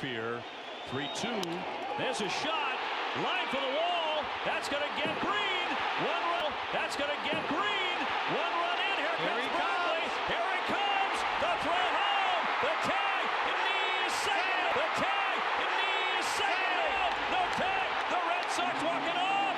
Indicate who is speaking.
Speaker 1: here. 3-2. There's a shot. Line for the wall. That's going to get Green. One run. That's going to get Green. One run in. Here comes Bradley. Here he comes. The throw home. The tag. And knee is second. The tag. And knee is second. No tag. The Red Sox walking off.